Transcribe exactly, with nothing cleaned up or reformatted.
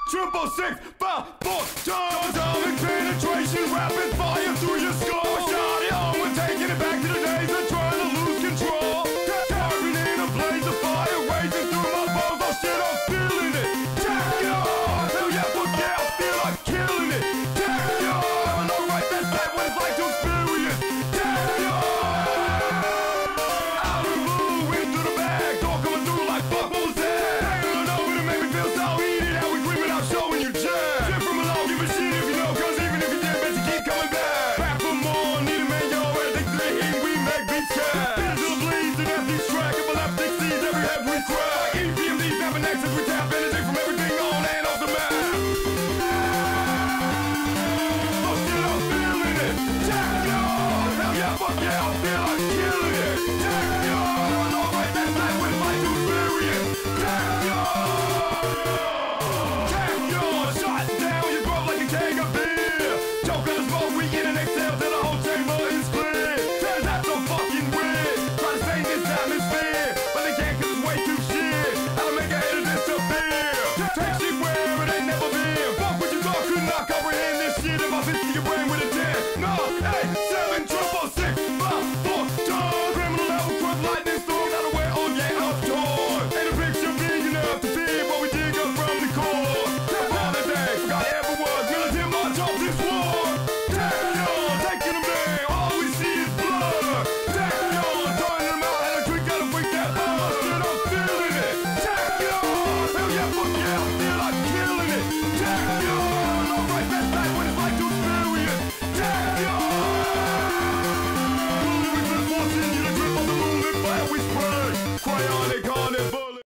Triple six, five, four, times atomic penetration, rapid fire through your skull. Shot it on, we're taking it back to the days of trying to lose control. Turning in a blaze of fire, raging through my bones. Oh shit, I'm feeling it. Take it on, hell yeah, fuck yeah, I feel like killing it. Take it on, I know right, that's like what it's like to experience. Take it on, out of the blue, into the bag, all coming through like fuck, what was that? Hanging over to make me feel so heated, how we creeping out, showing you jazz. Shit from below, give a shit if you know, cause even if you did, bet you keep coming back. Back for more, need a man, yo, addicted to the heat, we make beats cash. Finish to the bleeds, and after each track, if I left six C's, every head we crack. E P M Ds, snapping nexus, we tap energy from everything on and off the map. Oh shit, I'm feeling it. Jack it on, hell yeah, fuck yeah, I feel like killing it. Jack it on, alright, that's like what it's like to experience. Jack it on.